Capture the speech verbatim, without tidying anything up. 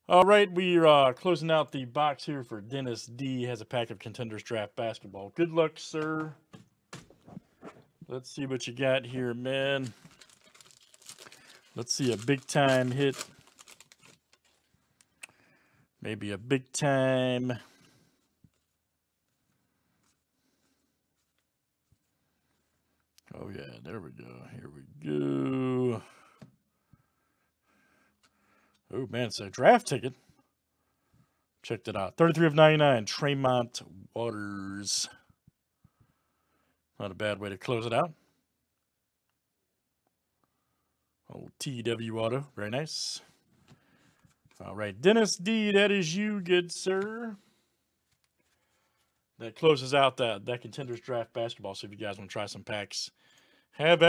All right, we're uh, closing out the box here for Dennis D. Has a pack of Contenders Draft Basketball. Good luck, sir. Let's see what you got here, man. Let's see a big time hit. Maybe a big time. Oh, yeah, there we go. Here we go. Oh, man, it's a draft ticket. Checked it out. thirty-three of ninety-nine, Tremont Waters. Not a bad way to close it out. Old T W Auto. Very nice. All right, Dennis D., that is you, good sir. That closes out that, that Contenders Draft Basketball. So if you guys want to try some packs, have